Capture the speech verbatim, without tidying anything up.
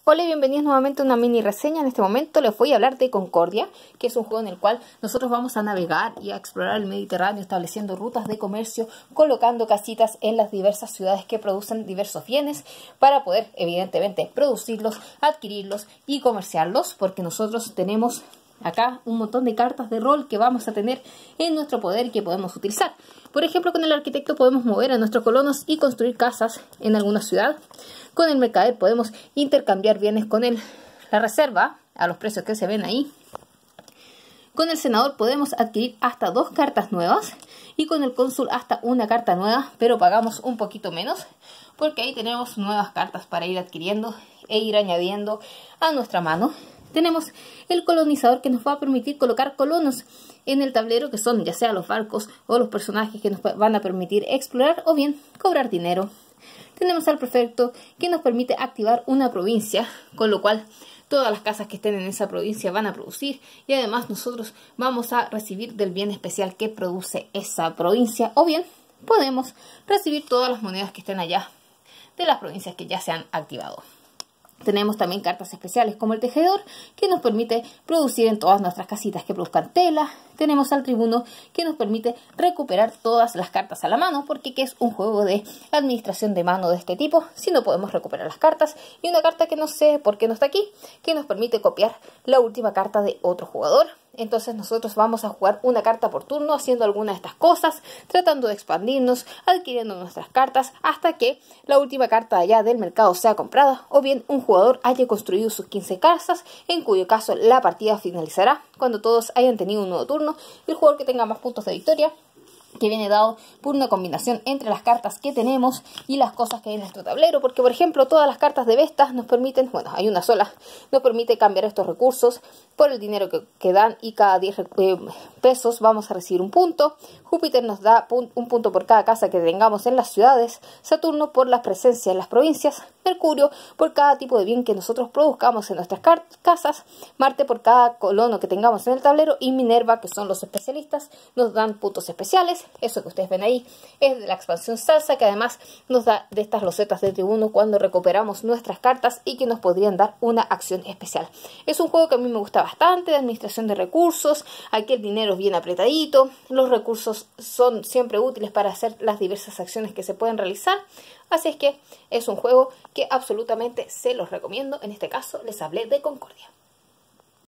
Hola y bienvenidos nuevamente a una mini reseña. En este momento les voy a hablar de Concordia, que es un juego en el cual nosotros vamos a navegar y a explorar el Mediterráneo, estableciendo rutas de comercio, colocando casitas en las diversas ciudades que producen diversos bienes para poder evidentemente producirlos, adquirirlos y comerciarlos, porque nosotros tenemos acá un montón de cartas de rol que vamos a tener en nuestro poder y que podemos utilizar. Por ejemplo, con el arquitecto podemos mover a nuestros colonos y construir casas en alguna ciudad. Con el mercader podemos intercambiar bienes con el, la reserva a los precios que se ven ahí. Con el senador podemos adquirir hasta dos cartas nuevas y con el cónsul hasta una carta nueva, pero pagamos un poquito menos porque ahí tenemos nuevas cartas para ir adquiriendo e ir añadiendo a nuestra mano. Tenemos el colonizador, que nos va a permitir colocar colonos en el tablero, que son ya sea los barcos o los personajes que nos van a permitir explorar o bien cobrar dinero. Tenemos al prefecto, que nos permite activar una provincia, con lo cual todas las casas que estén en esa provincia van a producir y además nosotros vamos a recibir del bien especial que produce esa provincia, o bien podemos recibir todas las monedas que estén allá de las provincias que ya se han activado. Tenemos también cartas especiales como el tejedor, que nos permite producir en todas nuestras casitas que produzcan tela. Tenemos al tribuno, que nos permite recuperar todas las cartas a la mano, porque ¿qué es un juego de administración de mano de este tipo si no podemos recuperar las cartas? Y una carta que no sé por qué no está aquí, que nos permite copiar la última carta de otro jugador. Entonces nosotros vamos a jugar una carta por turno haciendo alguna de estas cosas, tratando de expandirnos, adquiriendo nuestras cartas hasta que la última carta allá del mercado sea comprada, o bien un jugador haya construido sus quince casas, en cuyo caso la partida finalizará cuando todos hayan tenido un nuevo turno y el jugador que tenga más puntos de victoria, que viene dado por una combinación entre las cartas que tenemos y las cosas que hay en nuestro tablero, porque por ejemplo todas las cartas de Vestas nos permiten, bueno, hay una sola, nos permite cambiar estos recursos por el dinero que, que dan, y cada diez eh, pesos vamos a recibir un punto. Júpiter nos da pun un punto por cada casa que tengamos en las ciudades, Saturno por la presencia en las provincias, Mercurio por cada tipo de bien que nosotros produzcamos en nuestras casas, Marte por cada colono que tengamos en el tablero y Minerva, que son los especialistas, nos dan puntos especiales. Eso que ustedes ven ahí es de la expansión Salsa, que además nos da de estas losetas de tribuno cuando recuperamos nuestras cartas y que nos podrían dar una acción especial. Es un juego que a mí me gusta bastante, de administración de recursos. Aquí el dinero es bien apretadito, los recursos son siempre útiles para hacer las diversas acciones que se pueden realizar. Así es que es un juego que absolutamente se los recomiendo. En este caso les hablé de Concordia.